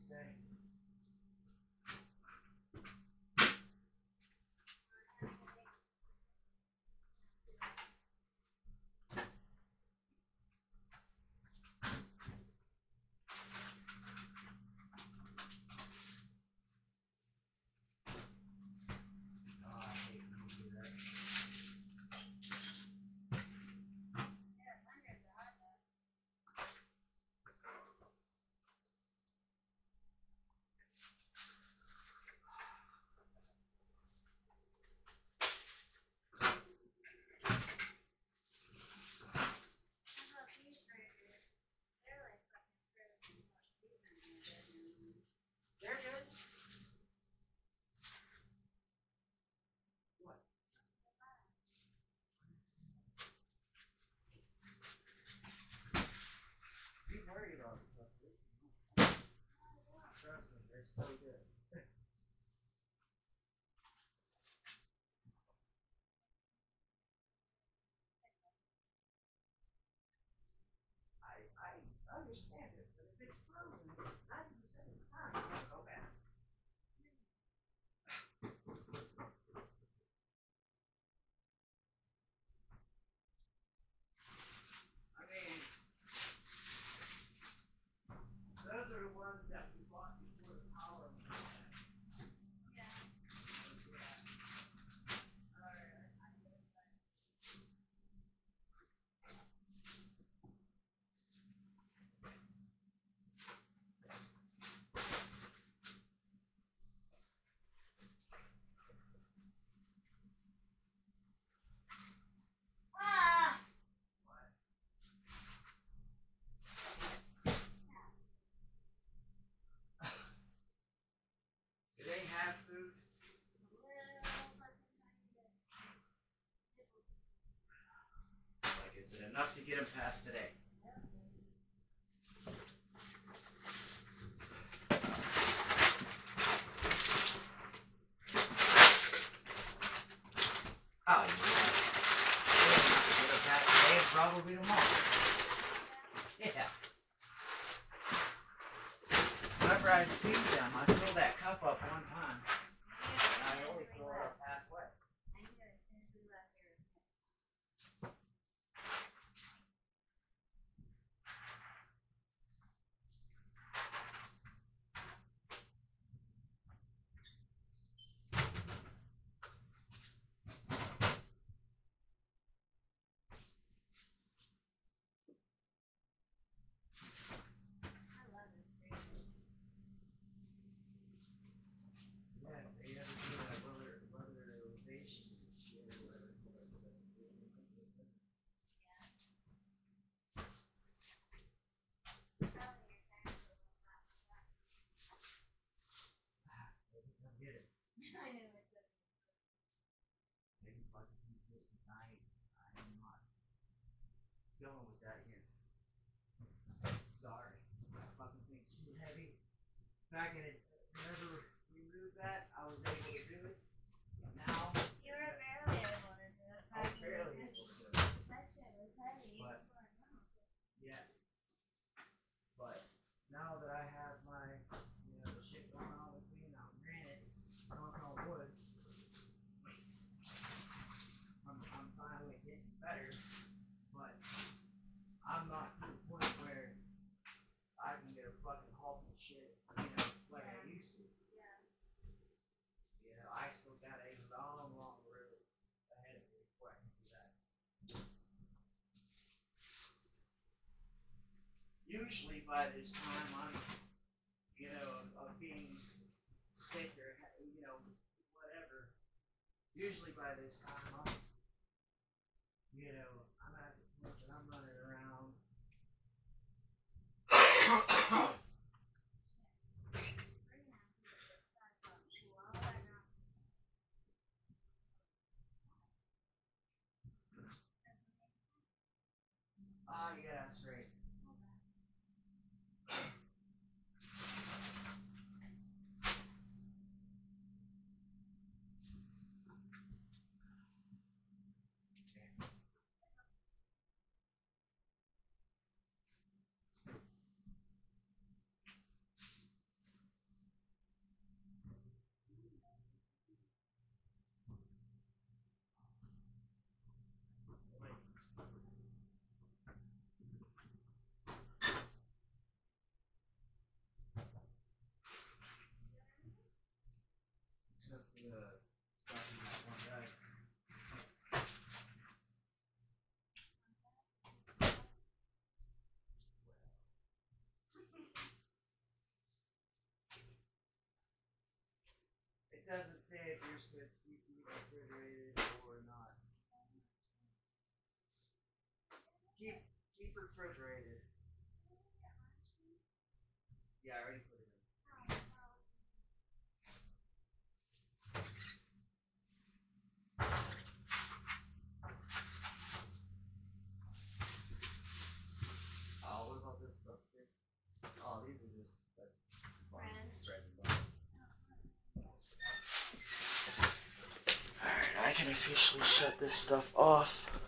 today. They're good. What? Be worried about stuff. Trust me, they're so good. I understand it, but if it's frozen, 90% of the time, it'll go bad. I mean, those are the ones that we bought before the power went out. Yeah. Alright. Ah! What? Do they have food? Like, is it enough to get them past today? Oh, yeah. Get them past today and probably tomorrow. Yeah. Whenever I feed them, I fill that cup up one time. And I only fill it up halfway. Yeah, they ever do that weatherization shit or whatever. Come get it. Maybe fucking keep this tonight. I am not going with that here. Sorry. That fucking thing's too heavy. Back in it, whenever we moved that, I was able to do it. Now, You were barely able to do it. I'm barely able to do it. That shit was heavy. But, yeah. But now that I have my, the shit going on with me, now granted, knock on wood, I'm finally getting better, but I'm not to the point where I can get a fucking halt and shit, like I used to. Yeah. I still got a long, long road ahead of me before I can do that. Usually by this time I'm, of being sick or, whatever. Usually by this time I'm, I'm at the point that I'm running around. Yeah, that's right. the stuff in that one bag. It doesn't say if you're supposed to keep it refrigerated or not. Keep refrigerated. Yeah, I already put it in. Oh, what about this stuff here? Oh, these are just like buns, bread and buns. Alright, I can officially shut this stuff off.